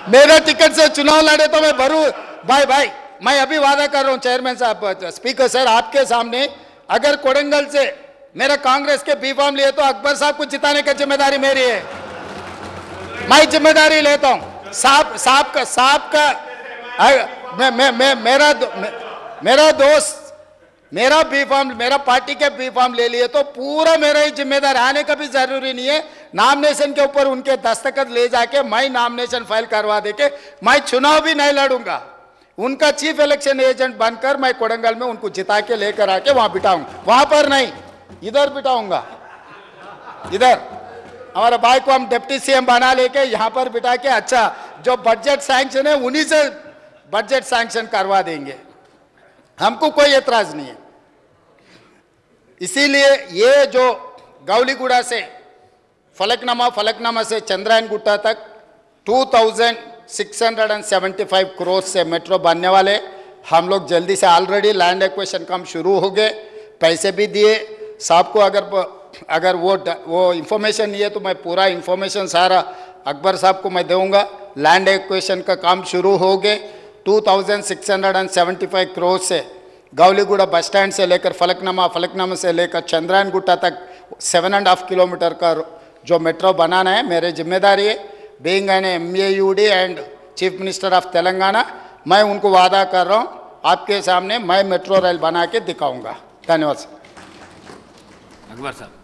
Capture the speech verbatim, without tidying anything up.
मेरा टिकट से चुनाव लड़े तो मैं भरू। भाई भाई मैं अभी वादा कर रहा हूँ चेयरमैन साहब, स्पीकर सर, आपके सामने, अगर कोडंगल से मेरा कांग्रेस के बी फॉर्म लिए तो अकबर साहब को जिताने की जिम्मेदारी मेरी है, मैं जिम्मेदारी लेता हूँ। साहब साहब का साहब का मैं मैं मैं मेरा मे, मेरा दोस्त मेरा बी फॉर्म, मेरा पार्टी के बी फॉर्म ले लिए तो पूरा मेरा ही जिम्मेदार, आने का भी जरूरी नहीं है। नामिनेशन के ऊपर उनके दस्तखत ले जाके मैं नामिनेशन फाइल करवा दे के मैं चुनाव भी नहीं लड़ूंगा। उनका चीफ इलेक्शन एजेंट बनकर मैं कोडंगल में उनको जिता के लेकर आके वहां बिठाऊंगा, वहां पर नहीं, इधर बिठाऊंगा। इधर हमारे भाई को हम डिप्टी सीएम बना लेके यहाँ पर बिठा के अच्छा जो बजट सैंक्शन है उन्हीं से बजट सैंक्शन करवा देंगे, हमको कोई एतराज नहीं है। इसीलिए ये जो गौलीगुड़ा से फलकनामा, फलकनामा से चंद्रायन गुट्टा तक two thousand six hundred and seventy five crore से मेट्रो बनने वाले, हम लोग जल्दी से ऑलरेडी लैंड एक्विजिशन काम शुरू हो गए, पैसे भी दिए साहब को। अगर अगर वो वो इंफॉर्मेशन नहीं है तो मैं पूरा इंफॉर्मेशन सारा अकबर साहब को मैं दूंगा। लैंड एक्विजिशन का काम शुरू हो गए। Two thousand six hundred and seventy five crore से गौलीगुड़ा बस स्टैंड से लेकर फलकनामा, फलकनामा से लेकर चंद्रायन गुट्टा तक सेवन एंड हाफ किलोमीटर का जो मेट्रो बनाना है मेरी जिम्मेदारी है। Being an M A U D and chief minister of Telangana, मैं उनको वादा कर रहा हूँ आपके सामने मैं मेट्रो रेल बना के दिखाऊंगा। धन्यवाद सर। अकबर साहब।